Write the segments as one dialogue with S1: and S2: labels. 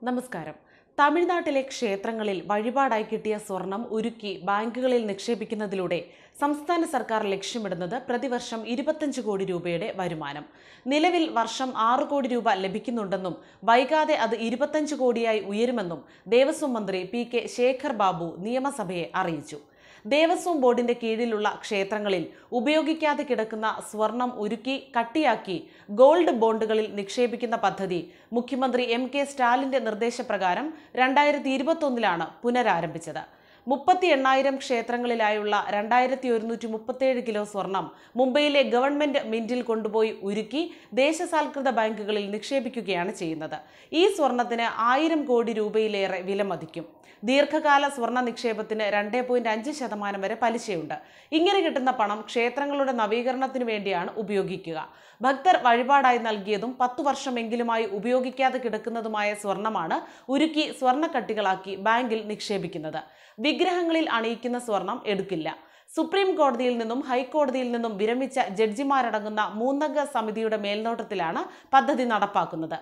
S1: നമസ്കാരം. തമിഴ്നാട്ടിലെ ക്ഷേത്രങ്ങളിൽ വഴിപാടായി കിട്ടിയ സ്വർണം ഉരുക്കി ബാങ്കുകളിൽ നിക്ഷേപിക്കുന്നതിലൂടെ സംസ്ഥാന സർക്കാർ ലക്ഷ്യമിടുന്നത് പ്രതിവർഷം 25 കോടി രൂപയുടെ വരുമാനം. നിലവിൽ വർഷം 6 കോടി രൂപ ലഭിക്കുന്നുണ്ടെന്നും വൈകാതെ അത് 25 കോടിയായി ഉയരുമെന്നും ദേവസ്വം മന്ത്രി പി.കെ. ശേഖർ ബാബു നിയമസഭയെ അറിയിച്ചു. ദേവസ്വം ബോർഡിന്റെ കീഴിലുള്ള ക്ഷേത്രങ്ങളിൽ ഉപയോഗിക്കാതെ കിടക്കുന്ന സ്വർണം ഉരുക്കി കട്ടിയാക്കി ഗോൾഡ് ബോണ്ടുകളിൽ നിക്ഷേപിക്കുന്ന പദ്ധതി മുഖ്യമന്ത്രി എം.കെ. സ്റ്റാലിന്റെ നിർദ്ദേശപ്രകാരം 2021 പുനരാരംഭിച്ചത്. 38,000 ക്ഷേത്രങ്ങളിലായുള്ള 2,137 കിലോ സ്വർണം മുംബൈയിലെ ഗവൺമെന്റ് മിന്റിൽ കൊണ്ടുപോയി ഉരുക്കി ദേശസാൽകൃത ബാങ്കുകളിൽ നിക്ഷേപിക്കുകയാണ് ചെയ്യുന്നത്. ഈ സ്വർണത്തിന് 1000 കോടി രൂപയിലേറെ വിലമതിക്കും. ദീർഘകാല സ്വർണ്ണ നിക്ഷേപത്തിന് 2.5% വരെ പലിശയുണ്ട്. ഇങ്ങനെ കിട്ടുന്ന പണം ക്ഷേത്രങ്ങളുടെ നവീകരണത്തിനു വേണ്ടിയാണ് ഉപയോഗിക്കുക. ഭക്തർ വഴിപാടായി നൽകിയതും 10 വർഷമെങ്കിലുമായി ഉപയോഗിക്കാതെ കിടക്കുന്നതുമായ സ്വർണമാണ് ഉരുക്കി സ്വർണ്ണക്കട്ടികളാക്കി ബാങ്കിൽ നിക്ഷേപിക്കുന്നത്. വിഗ്രഹങ്ങളിൽ അണിയിക്കുന്ന സ്വർണം എടുക്കില്ല. സുപ്രീം കോടതിയിൽ നിന്നും ഹൈക്കോടതിയിൽ നിന്നും വിരമിച്ച ജഡ്ജിമാരടങ്ങുന്ന 3-അംഗ സമിതിയുടെ മേൽനോട്ടത്തിലാണ് പദ്ധതി നടപ്പാക്കുന്നത്.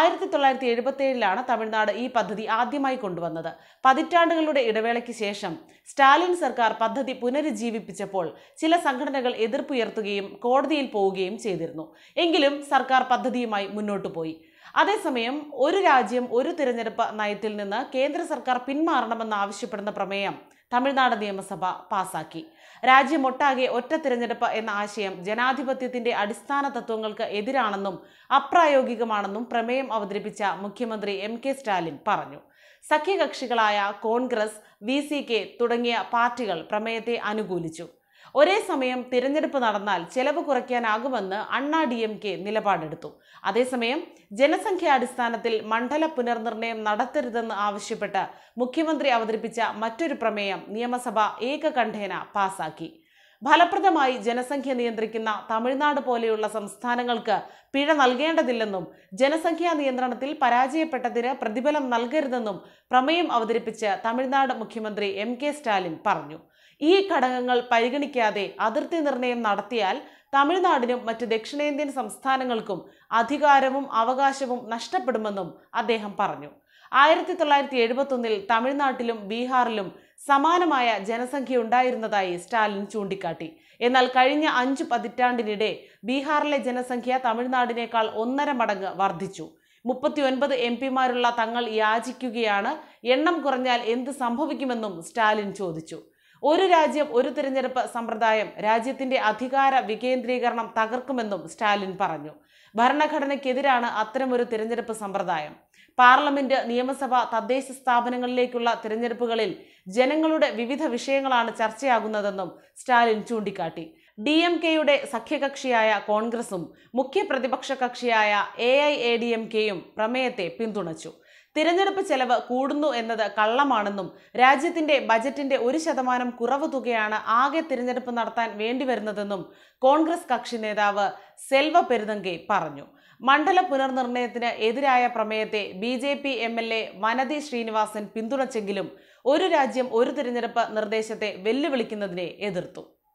S1: 1977 തമിഴ്നാട് ഈ പദ്ധതി ആദ്യമായി കൊണ്ടുവന്നത്. പതിറ്റാണ്ടുകളുടെ ഇടവേളയ്ക്ക് ശേഷം സ്റ്റാലിൻ സർക്കാർ പദ്ധതി പുനരുജ്ജീവിപ്പിച്ചപ്പോൾ ചില സംഘടനകൾ എതിർപ്പുയർത്തുകയും കോടതിയിൽ പോവുകയും ചെയ്തിരുന്നു. എങ്കിലും സർക്കാർ പദ്ധതിയുമായി മുന്നോട്ടു പോയി. അതേസമയം ഒരു രാജ്യം ഒരു തിരഞ്ഞെടുപ്പ് നയത്തിൽ നിന്ന് കേന്ദ്ര സർക്കാർ പിന്മാറണമെന്നാവശ്യപ്പെടുന്ന പ്രമേയം തമിഴ്നാട് നിയമസഭ പാസാക്കി. രാജ്യമൊട്ടാകെ ഒറ്റ തിരഞ്ഞെടുപ്പ് എന്ന ആശയം ജനാധിപത്യത്തിന്റെ അടിസ്ഥാന തത്വങ്ങൾക്ക് എതിരാണെന്നും അപ്രായോഗികമാണെന്നും പ്രമേയം അവതരിപ്പിച്ച മുഖ്യമന്ത്രി എം.കെ. സ്റ്റാലിൻ പറഞ്ഞു. സഖ്യകക്ഷികളായ കോൺഗ്രസ്, വി.സി.കെ തുടങ്ങിയ പാർട്ടികൾ പ്രമേയത്തെ അനുകൂലിച്ചു. ഒരേ സമയം തിരഞ്ഞെടുപ്പ് നടന്നാൽ ചെലവ് കുറയ്ക്കാനാകുമെന്ന് അണ്ണാ-ഡി.എം.കെ നിലപാടെടുത്തു. അതേസമയം ജനസംഖ്യാടിസ്ഥാനത്തിൽ മണ്ഡല പുനർനിർണയം നടത്തരുതെന്ന് ആവശ്യപ്പെട്ട് മുഖ്യമന്ത്രി അവതരിപ്പിച്ച മറ്റൊരു പ്രമേയം നിയമസഭ ഏകകണ്ഠേന പാസാക്കി. ഫലപ്രദമായി ജനസംഖ്യ നിയന്ത്രിക്കുന്ന തമിഴ്നാട് പോലെയുള്ള സംസ്ഥാനങ്ങൾക്ക് പിഴ നൽകേണ്ടതില്ലെന്നും ജനസംഖ്യാ നിയന്ത്രണത്തിൽ പരാജയപ്പെട്ടതിന് പ്രതിഫലം നൽകരുതെന്നും പ്രമേയം അവതരിപ്പിച്ച് തമിഴ്നാട് മുഖ്യമന്ത്രി എം.കെ. സ്റ്റാലിൻ പറഞ്ഞു. ഈ ഘടകങ്ങൾ പരിഗണിക്കാതെ അതിർത്തി നിർണയം നടത്തിയാൽ തമിഴ്നാടിനും മറ്റ് ദക്ഷിണേന്ത്യൻ സംസ്ഥാനങ്ങൾക്കും അധികാരവും അവകാശവും നഷ്ടപ്പെടുമെന്നും അദ്ദേഹം പറഞ്ഞു. 1971 തമിഴ്നാട്ടിലും ബീഹാറിലും സമാനമായ ജനസംഖ്യ ഉണ്ടായിരുന്നതായി സ്റ്റാലിൻ ചൂണ്ടിക്കാട്ടി. എന്നാൽ കഴിഞ്ഞ 5 പതിറ്റാണ്ടിനിടെ ബീഹാറിലെ ജനസംഖ്യ തമിഴ്നാടിനേക്കാൾ 1.5 മടങ്ങ് വർദ്ധിച്ചു. 39 എം.പിമാരുള്ള തങ്ങൾ യാചിക്കുകയാണ്. എണ്ണം കുറഞ്ഞാൽ എന്ത് സംഭവിക്കുമെന്നും സ്റ്റാലിൻ ചോദിച്ചു. ഒരു രാജ്യം ഒരു തിരഞ്ഞെടുപ്പ് സമ്പ്രദായം രാജ്യത്തിന്റെ അധികാര വികേന്ദ്രീകരണം തകർക്കുമെന്നും സ്റ്റാലിൻ പറഞ്ഞു. ഭരണഘടനയ്ക്കെതിരാണ് അത്തരമൊരു തിരഞ്ഞെടുപ്പ് സമ്പ്രദായം. പാർലമെന്റ്, നിയമസഭ, തദ്ദേശ സ്ഥാപനങ്ങളിലേക്കുള്ള തിരഞ്ഞെടുപ്പുകളിൽ ജനങ്ങളുടെ വിവിധ വിഷയങ്ങളാണ് ചർച്ചയാകുന്നതെന്നും സ്റ്റാലിൻ ചൂണ്ടിക്കാട്ടി. ഡി.എം.കെയുടെ സഖ്യകക്ഷിയായ കോൺഗ്രസും മുഖ്യ പ്രതിപക്ഷ കക്ഷിയായ എ.ഐ.എ.ഡി.എം.കെയും പ്രമേയത്തെ പിന്തുണച്ചു. തിരഞ്ഞെടുപ്പ് ചെലവ് കൂടുന്നു എന്നത് കള്ളമാണെന്നും രാജ്യത്തിന്റെ ബജറ്റിന്റെ 1% കുറവ് തുകയാണ് ആകെ തിരഞ്ഞെടുപ്പ് നടത്താൻ വേണ്ടിവരുന്നതെന്നും കോൺഗ്രസ് കക്ഷി നേതാവ് സെൽവ പെരുതങ്കെ പറഞ്ഞു. മണ്ഡല പുനർനിർണയത്തിന് എതിരായ പ്രമേയത്തെ ബി.ജെ.പി. എം.എൽ.എ. വനതി ശ്രീനിവാസൻ പിന്തുണച്ചെങ്കിലും ഒരു രാജ്യം ഒരു തിരഞ്ഞെടുപ്പ് നിർദ്ദേശത്തെ വെല്ലുവിളിക്കുന്നതിനെ എതിർത്തു.